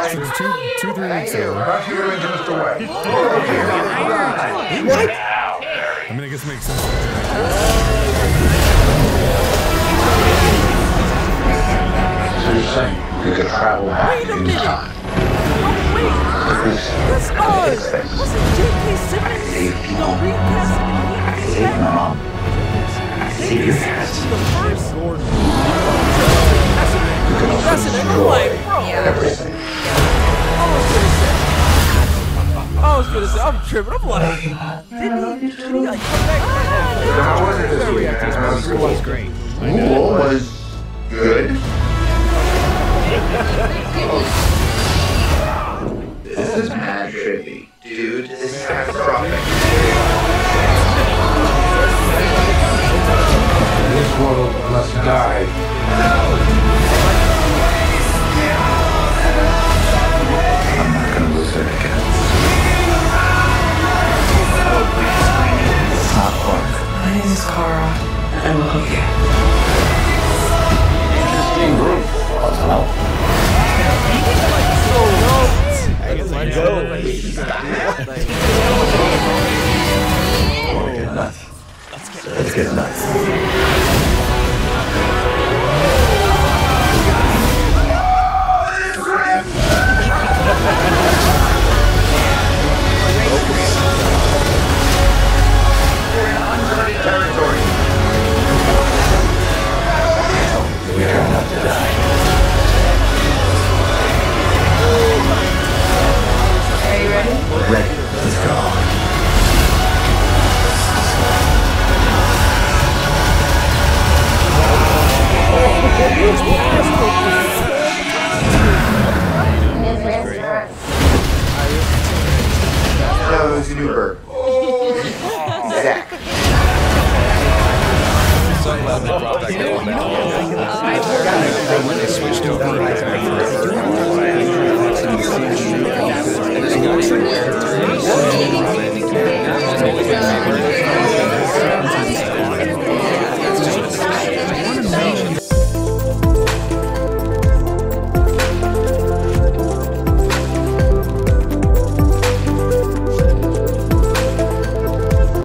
fine. Two, 3 weeks ago. Rush you into Mr. White. What? I mean, I guess it makes sense. So you're saying you could travel back in time? Wait, that's ours. Wasn't J.K. Simmons the recast? Save my mom. Save your parents. The first? That's an like, bro. Everything. I was gonna say, I'm tripping. I'm like, did he like come back? How was it this week? School was great. School was good. This is mad trippy. Dude, this is catastrophic. This world must die. I'm not gonna lose it again. It's not fun. My name is Kara. I love you. Interesting group. Let's help. I guess I go. Get nuts. Let's get nuts. We're in uncharted territory. We are not to die. Are you ready? Ready. Let's go. That was a new bird. Zach. So glad they brought back that one back. When they switched over.